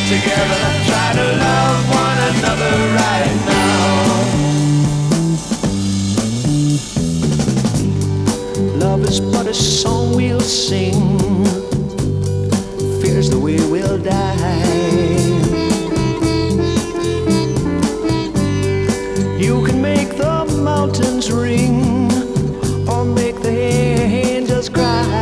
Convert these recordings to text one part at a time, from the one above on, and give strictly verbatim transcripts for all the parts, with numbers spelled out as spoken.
together, try to love one another right now. Love is but a song we'll sing, fear's the way we'll die. You can make the mountains ring or make the angels cry.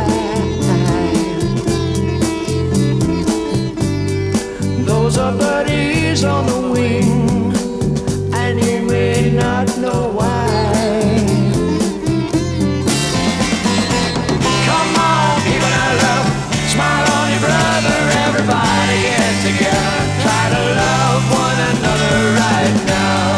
Those are birdies on the wing, and you may not know why. Come on, people I love, smile on your brother, everybody get together, try to love one another right now.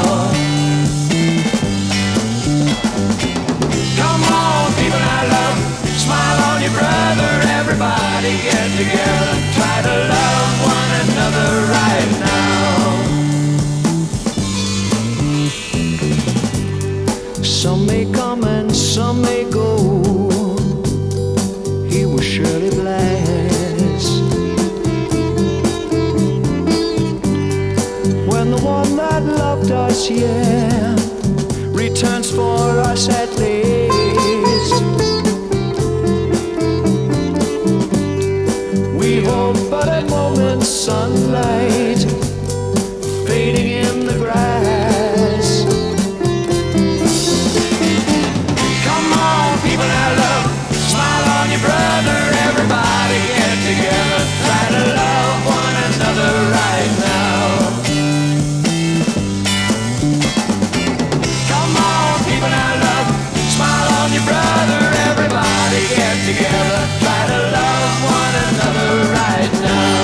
Come on, people I love, smile on your brother, everybody get together, try to love one another right now. Some may come and some may go, he will surely bless. When the one that loved us, yeah, returns for us at least, we hope but a moment's sunlight fading in the grass. Come on, people I love, smile on your brother, everybody get together, try to love one another right now. Come on, people I love, smile on your brother, everybody get together, try to love one another right now.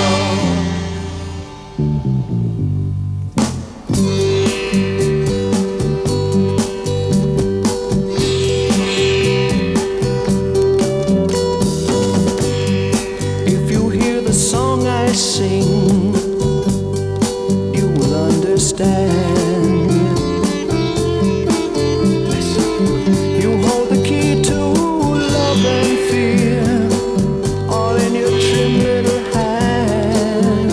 If you hear the song I sing, you will understand. You hold the key to love and fear, all in your trim little hand.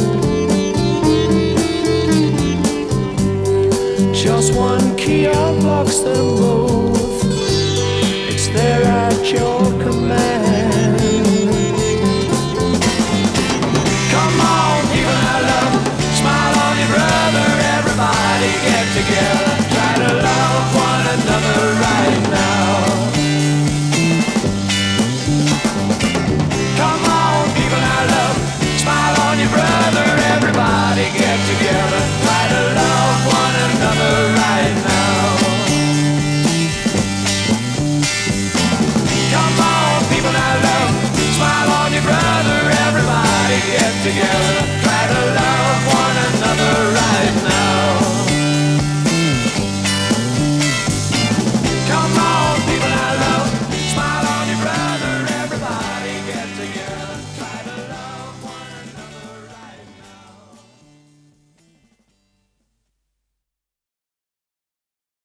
Just one key unlocks them both, it's there at your